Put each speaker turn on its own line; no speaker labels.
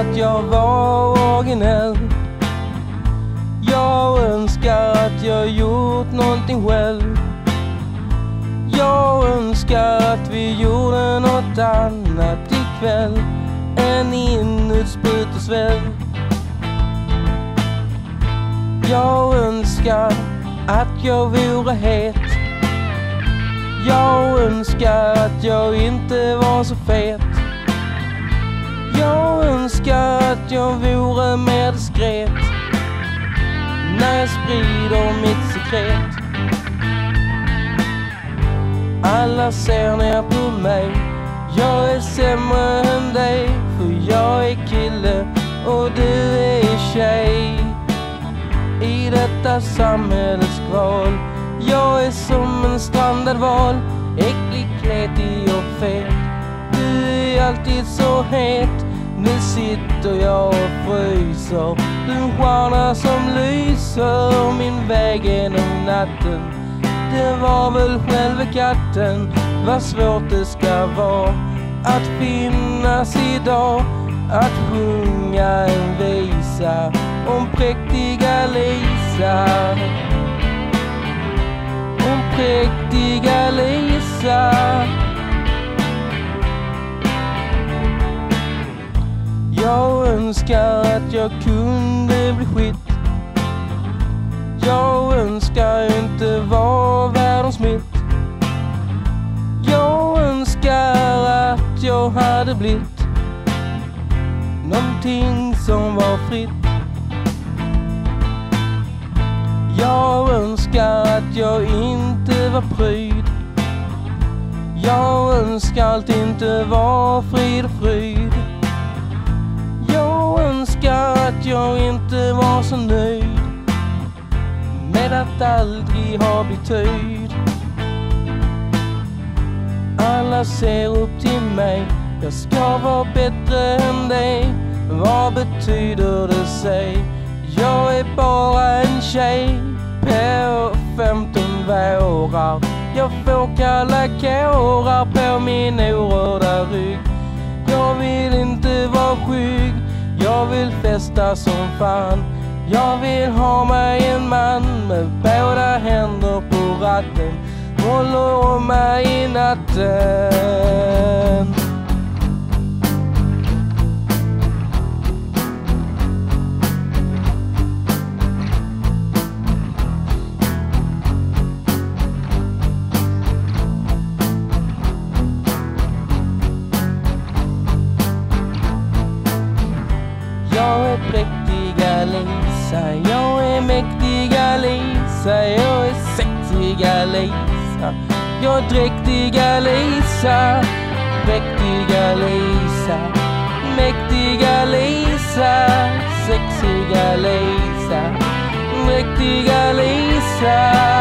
att jag var originell. Jag önskar att jag gjort någonting själv. Jag önskar att vi gjorde något annat ikväll än inutsprut och svälj. Jag önskar att jag vore het. Jag önskar att jag inte var så fet. Jag önskar att jag vore mer diskret när jag sprider mitt sekret. Alla ser ner på mig. Jag är sämre än dig, för jag är kille och du är tjej. I detta samhällets kval, jag är som en strandad val, äcklig, kletig och fet. Du är alltid så het. Nu sitter jag och fryser. Du är en stjärna som lyser min väg genom natten. Det var väl själva katten. Vad svårt det ska vara att finnas idag. Att sjunga en visa om präktiga Lisa. Om präktiga Lisa. Jag önskar att jag kunde bli skit. Jag önskar inte vara världens mitt. Jag önskar att jag hade blivit någonting som var fritt. Jag önskar att jag inte var pryd. Jag önskar allt inte var frid och fryd. Jag önskar att jag inte var så nöjd med att aldrig ha blivit töjd. Alla ser upp till mig. Jag ska vara bättre än dig. Vad betyder det sig? Jag är bara en tjej på 15 vårar. Jag får kalla kårar på min orörda rygg. Jag vill inte vara skygg. Jag vill festa som fan. Jag vill ha mig en man med båda händer på ratten. Håller om mig i natten. Jag är präktiga Lisa, jag är mäktiga Lisa, jag är sexiga Lisa, jag är dräktiga Lisa, präktiga Lisa, mäktiga Lisa, sexiga Lisa, dräktiga Lisa.